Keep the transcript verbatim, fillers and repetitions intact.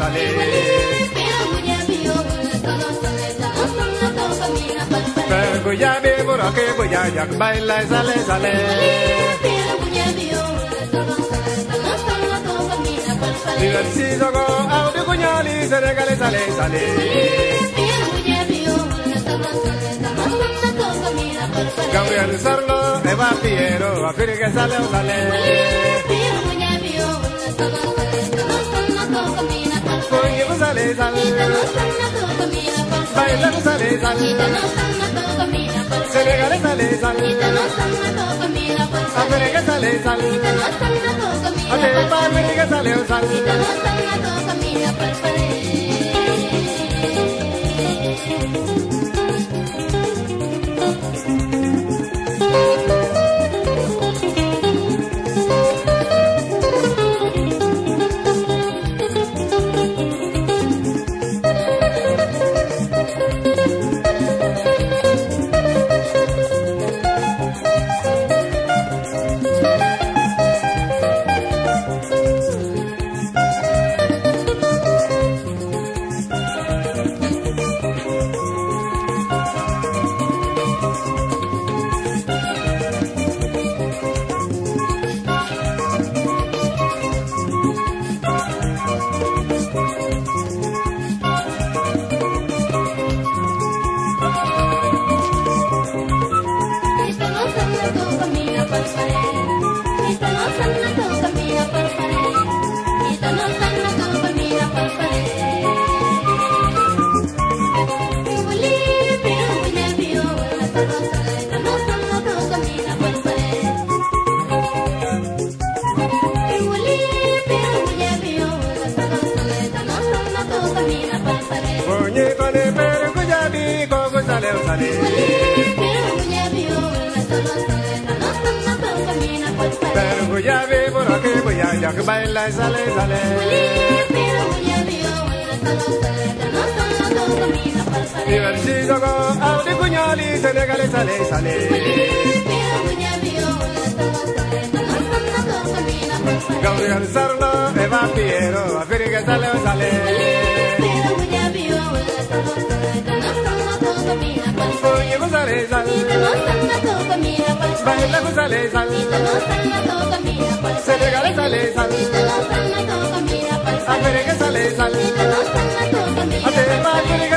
sale. Pero ya ve por aquí, pues ya ya baila y sale, sale. Divertido go, audio cuñali, se regale, sale, sale. Gabriel Sarlo, Eva Piero, a Firi que sale, sale. Oye, pues sale, sale. Baila, pues sale, sale. Se regale, sale, sale. A Firi que sale, sale. A Firi que sale, sale. Pero ya ve por aquí, pues ya ya que baila y sale, sale. Divertido go, audio cuñali, se regale, sale, sale. Gabriel Sarlo, Eva Piero, a Firi que sale, sale. Oye, pues sale, sale. Baila, pues sale, sale. Se regale, sale, sale. A Firi que sale, sale. A te va,